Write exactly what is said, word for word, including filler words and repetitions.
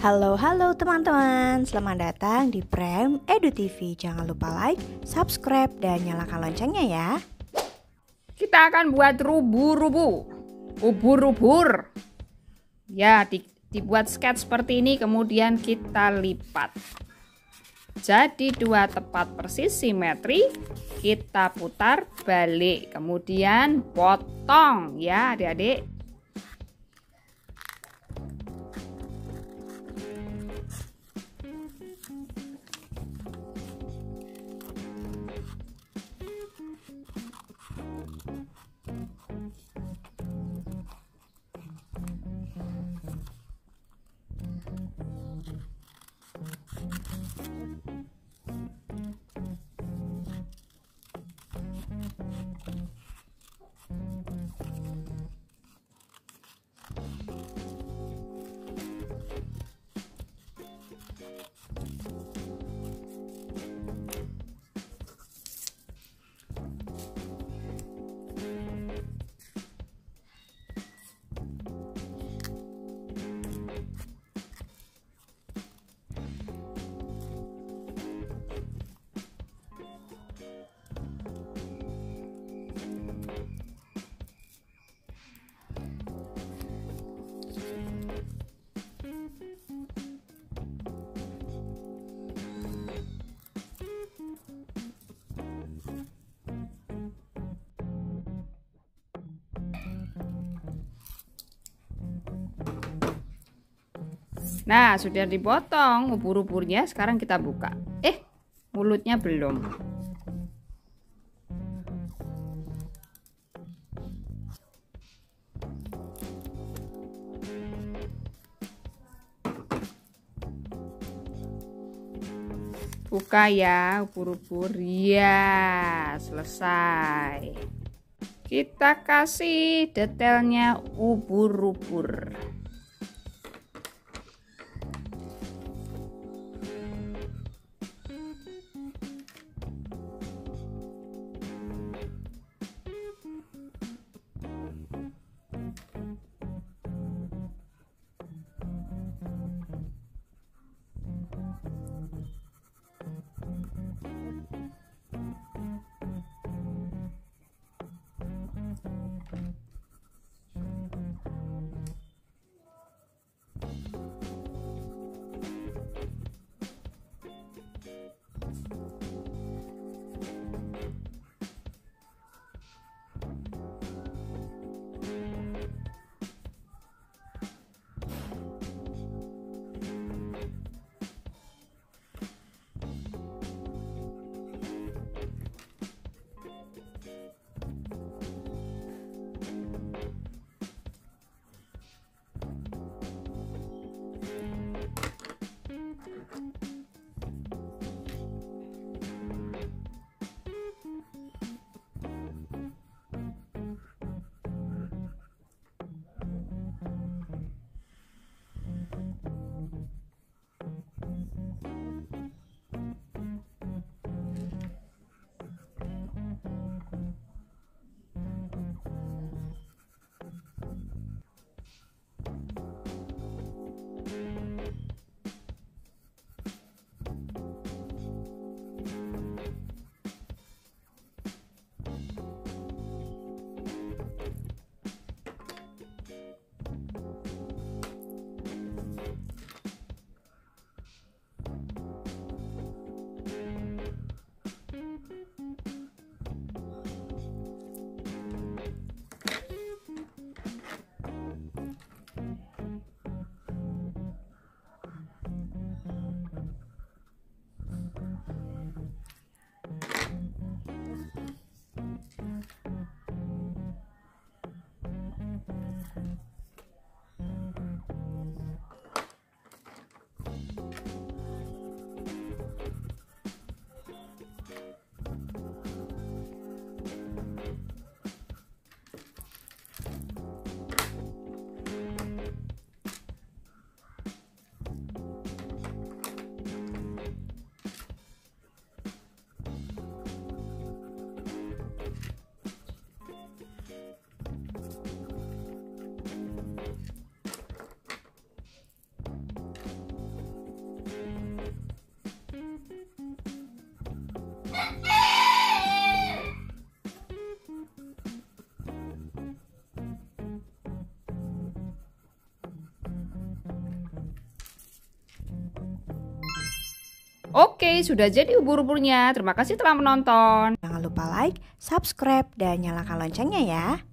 Halo, halo teman-teman. Selamat datang di Prem Edu T V. Jangan lupa like, subscribe, dan nyalakan loncengnya ya. Kita akan buat rubu-rubu, ubur-ubur. Ya, di, dibuat sketch seperti ini, kemudian kita lipat. Jadi dua tepat persis simetri, kita putar balik, kemudian potong ya adik-adik. Nah, sudah dipotong ubur-uburnya, sekarang kita buka. Eh, mulutnya belum. Buka ya, ubur-ubur. Ya, selesai. Kita kasih detailnya ubur-ubur. Oke, sudah jadi ubur-uburnya. Terima kasih telah menonton. Jangan lupa like, subscribe, dan nyalakan loncengnya ya.